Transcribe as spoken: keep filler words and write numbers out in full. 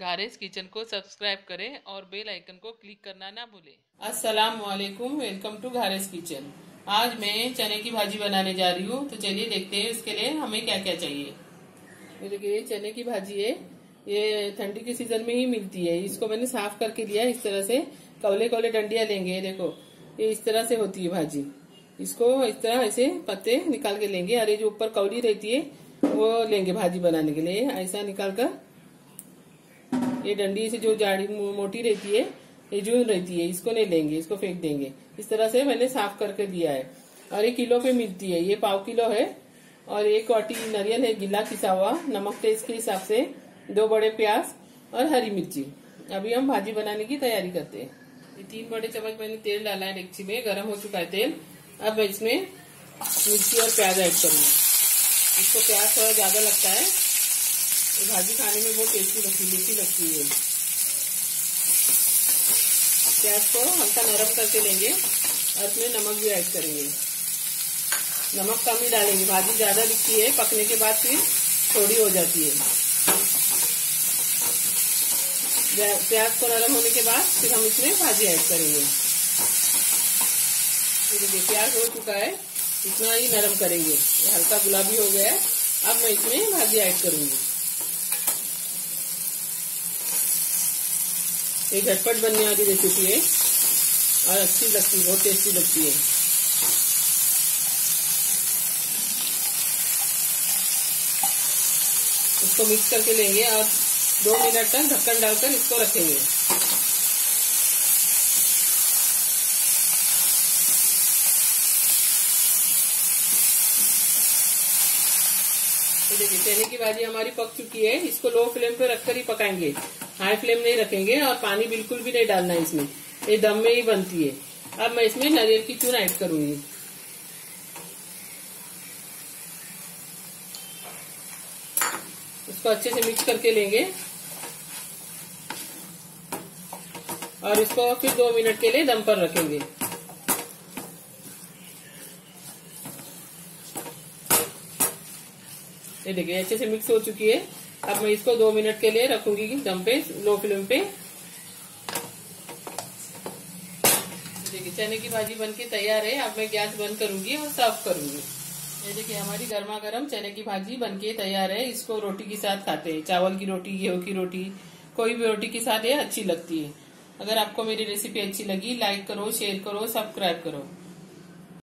घारेस kitchen को subscribe करें और बेल आइकन को क्लिक करना ना भूलें। अस्सलाम वालेकुम, वेलकम टू घारेस किचन। आज मैं चने की भाजी बनाने जा रही हूँ, तो चलिए देखते हैं इसके लिए हमें क्या क्या चाहिए। ये देखिए चने की भाजी है, ये ठंडी के सीजन में ही मिलती है। इसको मैंने साफ करके लिया इस तरह से। कवले कवले डंडियां लेंगे, देखो ये इस तरह से होती है भाजी। इसको इस तरह ऐसे पत्ते निकाल के लेंगे और ये जो ऊपर कवली रहती है वो लेंगे भाजी बनाने के लिए। ऐसा निकाल कर ये डंडी से जो जाड़ी मोटी रहती है, ये जून रहती है, इसको नहीं लेंगे, इसको फेंक देंगे। इस तरह से मैंने साफ करके दिया है और ये किलो पे मिलती है। ये पाव किलो है और एक वाटी नारियल है गिला पिसा हुआ, नमक टेस्ट के हिसाब से, दो बड़े प्याज और हरी मिर्ची। अभी हम भाजी बनाने की तैयारी करते हैं। ये तीन बड़े चम्मच मैंने तेल डाला है डेगची में, गर्म हो चुका है तेल। अब मैं इसमें मिर्ची और प्याज ऐड करूंगी। इसको प्याज थोड़ा ज्यादा लगता है, तो भाजी खाने में बहुत टेस्टी लगती है, मीठी लगती है। प्याज को हल्का नरम करके लेंगे और इसमें नमक भी ऐड करेंगे। नमक कम ही डालेंगे, भाजी ज्यादा दिखती है, पकने के बाद फिर थोड़ी हो जाती है। प्याज को नरम होने के बाद फिर हम इसमें भाजी ऐड करेंगे। देखिए प्याज हो चुका है, इतना ही नरम करेंगे, ये हल्का गुलाबी हो गया है। अब मैं इसमें भाजी ऐड करूंगी। ये झटपट बनने वाली रेसिपी है और अच्छी लगती है, बहुत टेस्टी लगती है। इसको मिक्स करके लेंगे और दो मिनट तक ढक्कन डालकर इसको रखेंगे। देखिए चने की भाजी हमारी पक चुकी है। इसको लो फ्लेम पे रखकर ही पकाएंगे, हाई फ्लेम नहीं रखेंगे और पानी बिल्कुल भी नहीं डालना है इसमें, ये दम में ही बनती है। अब मैं इसमें नारियल की चूर्ण ऐड करूंगी। इसको अच्छे से मिक्स करके लेंगे और इसको फिर दो मिनट के लिए दम पर रखेंगे। ये देखिए अच्छे से मिक्स हो चुकी है। अब मैं इसको दो मिनट के लिए रखूंगी दम पे, लो फ्लेम पे। देखिए चने की भाजी बनके तैयार है। अब मैं गैस बंद करूंगी और सर्व करूंगी। ये देखिए हमारी गर्मा गर्म चने की भाजी बनके तैयार है। इसको रोटी के साथ खाते हैं, चावल की रोटी, गेहूं की रोटी, कोई भी रोटी के साथ ये अच्छी लगती है। अगर आपको मेरी रेसिपी अच्छी लगी, लाइक करो, शेयर करो, सब्सक्राइब करो।